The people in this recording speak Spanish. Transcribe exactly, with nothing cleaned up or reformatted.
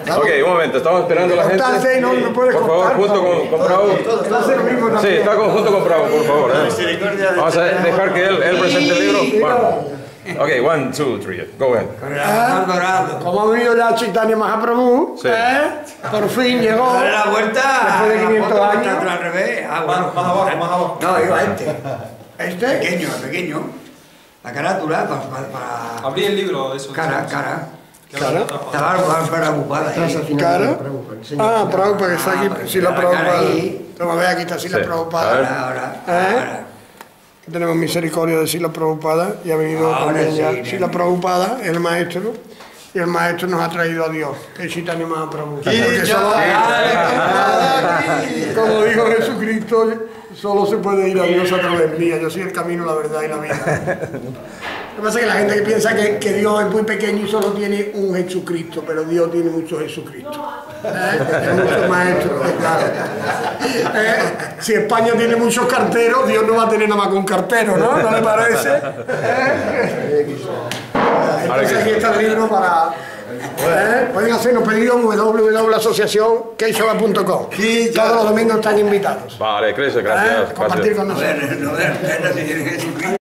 Ok, un momento, estamos esperando a la gente. No, no puedes por favor, cortar, junto con, con Bravo. Sí, está con, junto con Bravo, por favor. ¿eh? Vamos a dejar que él, él presente el libro. Bueno. Ok, one, two, three, go ahead. Como ha venido ya Chaitanya Mahaprabhu, Sí. ¿eh? Por fin llegó. Dale la vuelta. Después de quinientos la foto años. está al revés. Ah, bueno. Más abajo, más abajo. No, digo este. ¿Este? Pequeño, pequeño. La carátula para. para, para... Abrí el libro, eso. Cara, cara. Cara. Estaba para ocupada. Cara. Ah, Prabhupada que está aquí, Srila Prabhupada. Toma, ve, aquí está Srila Sí. Prabhupada. Ahora, ahora. ¿Eh? ahora. Tenemos misericordia de Srila Prabhupada y ha venido Ahora también ya sí, Srila Prabhupada, el maestro, y el maestro nos ha traído a Dios, que es Chaitanya Mahaprabhu. Porque solo- como dijo Jesucristo, solo se puede ir a Dios a través mía. Yo soy el camino, la verdad y la vida. Lo que pasa es que la gente que piensa que, que Dios es muy pequeño y solo tiene un Jesucristo, pero Dios tiene muchos Jesucristos. ¿Eh? Tiene muchos maestros, claro. ¿Eh? Si España tiene muchos carteros, Dios no va a tener nada más que un cartero, ¿no? ¿No le parece? ¿Eh? Entonces aquí está el libro para... ¿Eh? Pueden hacernos pedidos en w w w punto asociación keishava punto com. Todos los domingos están invitados. Vale, Cris, gracias. ¿Eh? Compartir gracias. con A nosotros. ver, no ver, si tiene Jesucristo.